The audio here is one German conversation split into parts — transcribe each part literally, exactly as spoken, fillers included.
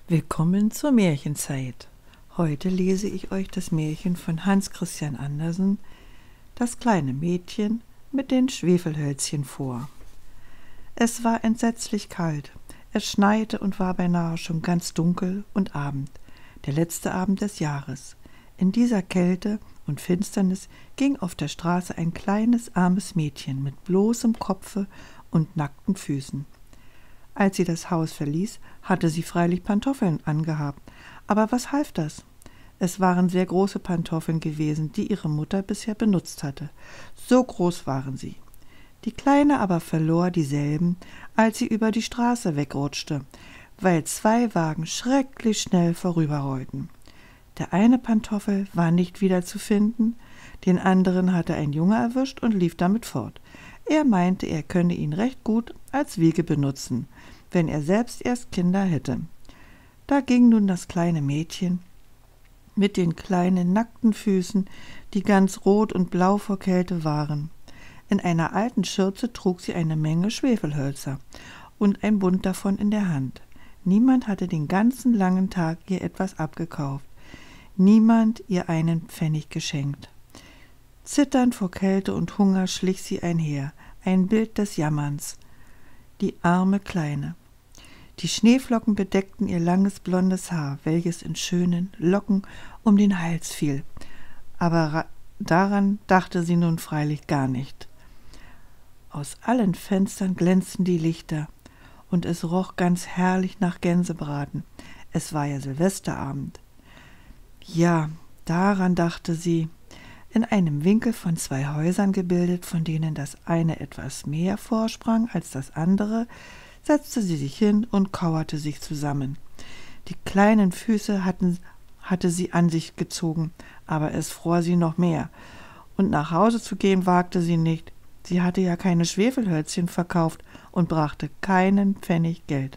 Willkommen zur Märchenzeit. Heute lese ich euch das Märchen von Hans Christian Andersen, Das kleine Mädchen mit den Schwefelhölzchen vor. Es war entsetzlich kalt. Es schneite und war beinahe schon ganz dunkel und Abend, der letzte Abend des Jahres. In dieser Kälte und Finsternis ging auf der Straße ein kleines, armes Mädchen mit bloßem Kopfe und nackten Füßen. Als sie das Haus verließ, hatte sie freilich Pantoffeln angehabt. Aber was half das? Es waren sehr große Pantoffeln gewesen, die ihre Mutter bisher benutzt hatte. So groß waren sie. Die Kleine aber verlor dieselben, als sie über die Straße wegrutschte, weil zwei Wagen schrecklich schnell vorüberrollten. Der eine Pantoffel war nicht wieder zu finden, den anderen hatte ein Junge erwischt und lief damit fort. Er meinte, er könne ihn recht gut als Wiege benutzen, wenn er selbst erst Kinder hätte. Da ging nun das kleine Mädchen mit den kleinen nackten Füßen, die ganz rot und blau vor Kälte waren. In einer alten Schürze trug sie eine Menge Schwefelhölzer und ein Bund davon in der Hand. Niemand hatte den ganzen langen Tag ihr etwas abgekauft, niemand ihr einen Pfennig geschenkt. Zitternd vor Kälte und Hunger schlich sie einher, ein Bild des Jammerns, die arme Kleine. Die Schneeflocken bedeckten ihr langes blondes Haar, welches in schönen Locken um den Hals fiel. Aber daran dachte sie nun freilich gar nicht. Aus allen Fenstern glänzten die Lichter, und es roch ganz herrlich nach Gänsebraten. Es war ja Silvesterabend. Ja, daran dachte sie. In einem Winkel von zwei Häusern gebildet, von denen das eine etwas mehr vorsprang als das andere, setzte sie sich hin und kauerte sich zusammen. Die kleinen Füße hatten, hatte sie an sich gezogen, aber es fror sie noch mehr, und nach Hause zu gehen wagte sie nicht. Sie hatte ja keine Schwefelhölzchen verkauft und brachte keinen Pfennig Geld.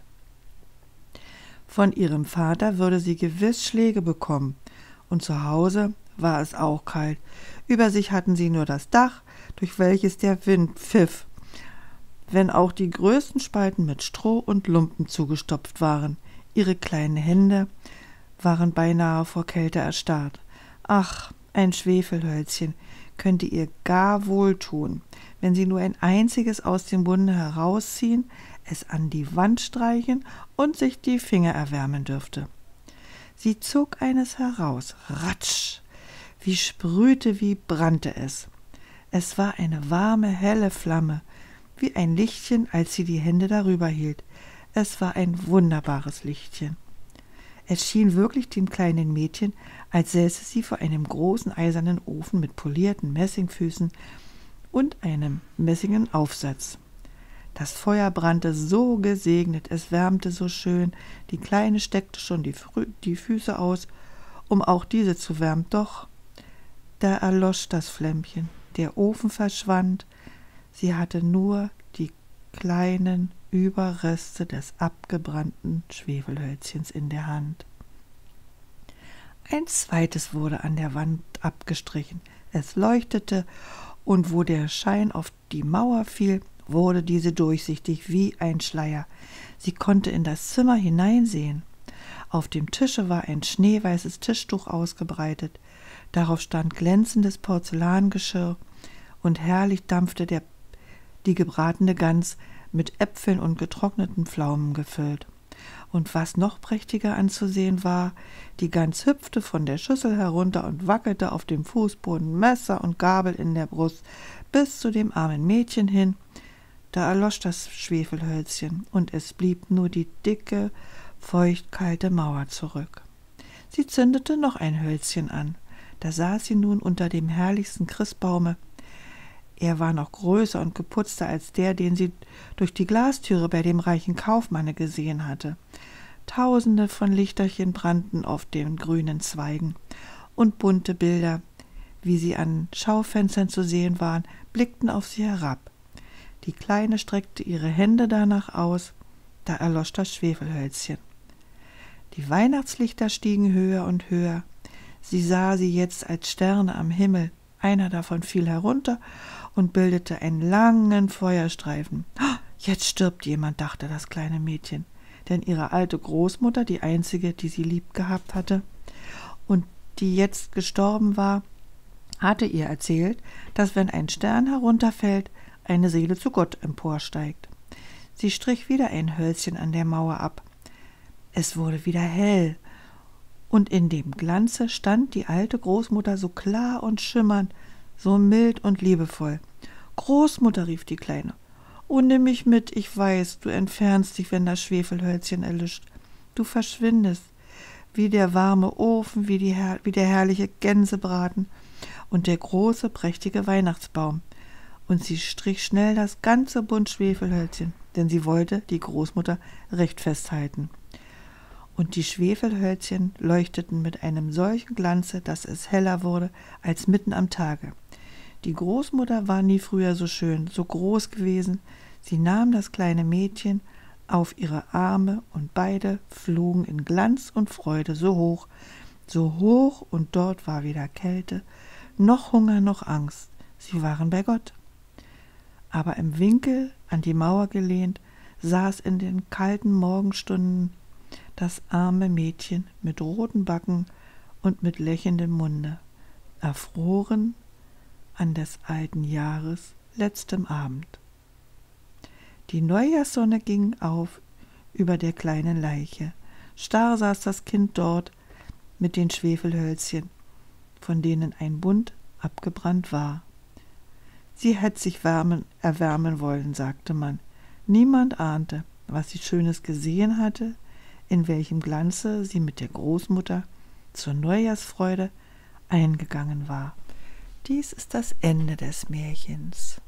Von ihrem Vater würde sie gewiss Schläge bekommen, und zu Hause war es auch kalt. Über sich hatten sie nur das Dach, durch welches der Wind pfiff, wenn auch die größten Spalten mit Stroh und Lumpen zugestopft waren. Ihre kleinen Hände waren beinahe vor Kälte erstarrt. Ach, ein Schwefelhölzchen könnte ihr gar wohltun, wenn sie nur ein einziges aus dem Munde herausziehen, es an die Wand streichen und sich die Finger erwärmen dürfte. Sie zog eines heraus, ratsch, wie sprühte, wie brannte es. Es war eine warme, helle Flamme, wie ein Lichtchen, als sie die Hände darüber hielt. Es war ein wunderbares Lichtchen. Es schien wirklich dem kleinen Mädchen, als säße sie vor einem großen eisernen Ofen mit polierten Messingfüßen und einem messingen Aufsatz. Das Feuer brannte so gesegnet, es wärmte so schön, die Kleine steckte schon die, Frü- die Füße aus, um auch diese zu wärmen, doch da erlosch das Flämmchen, der Ofen verschwand, sie hatte nur die kleinen Überreste des abgebrannten Schwefelhölzchens in der Hand. Ein zweites wurde an der Wand abgestrichen, es leuchtete, und wo der Schein auf die Mauer fiel, wurde diese durchsichtig wie ein Schleier. Sie konnte in das Zimmer hineinsehen. Auf dem Tische war ein schneeweißes Tischtuch ausgebreitet, darauf stand glänzendes Porzellangeschirr, und herrlich dampfte der, die gebratene Gans mit Äpfeln und getrockneten Pflaumen gefüllt. Und was noch prächtiger anzusehen war, die Gans hüpfte von der Schüssel herunter und wackelte auf dem Fußboden, Messer und Gabel in der Brust, bis zu dem armen Mädchen hin. Da erlosch das Schwefelhölzchen, und es blieb nur die dicke, feuchtkalte Mauer zurück. Sie zündete noch ein Hölzchen an. Da saß sie nun unter dem herrlichsten Christbaume. Er war noch größer und geputzter als der, den sie durch die Glastüre bei dem reichen Kaufmanne gesehen hatte. Tausende von Lichterchen brannten auf den grünen Zweigen, und bunte Bilder, wie sie an Schaufenstern zu sehen waren, blickten auf sie herab. Die Kleine streckte ihre Hände danach aus, da erlosch das Schwefelhölzchen. Die Weihnachtslichter stiegen höher und höher. Sie sah sie jetzt als Sterne am Himmel. Einer davon fiel herunter und bildete einen langen Feuerstreifen. »Jetzt stirbt jemand«, dachte das kleine Mädchen. denn ihre alte Großmutter, die einzige, die sie lieb gehabt hatte und die jetzt gestorben war, hatte ihr erzählt, dass wenn ein Stern herunterfällt, eine Seele zu Gott emporsteigt. Sie strich wieder ein Hölzchen an der Mauer ab. Es wurde wieder hell, und in dem Glanze stand die alte Großmutter so klar und schimmernd, so mild und liebevoll. »Großmutter«, rief die Kleine, »oh, nimm mich mit, ich weiß, du entfernst dich, wenn das Schwefelhölzchen erlischt. Du verschwindest, wie der warme Ofen, wie, die Her- wie der herrliche Gänsebraten und der große, prächtige Weihnachtsbaum.« Und sie strich schnell das ganze Bund Schwefelhölzchen, denn sie wollte die Großmutter recht festhalten. Und die Schwefelhölzchen leuchteten mit einem solchen Glanze, dass es heller wurde als mitten am Tage. Die Großmutter war nie früher so schön, so groß gewesen. Sie nahm das kleine Mädchen auf ihre Arme, und beide flogen in Glanz und Freude so hoch, so hoch, und dort war weder Kälte, noch Hunger, noch Angst. Sie waren bei Gott. Aber im Winkel, an die Mauer gelehnt, saß in den kalten Morgenstunden das arme Mädchen mit roten Backen und mit lächelndem Munde, erfroren an des alten Jahres letztem Abend. Die Neujahrssonne ging auf über der kleinen Leiche. Starr saß das Kind dort mit den Schwefelhölzchen, von denen ein Bund abgebrannt war. Sie hätte sich wärmen, erwärmen wollen, sagte man. Niemand ahnte, was sie Schönes gesehen hatte, in welchem Glanze sie mit der Großmutter zur Neujahrsfreude eingegangen war. Dies ist das Ende des Märchens.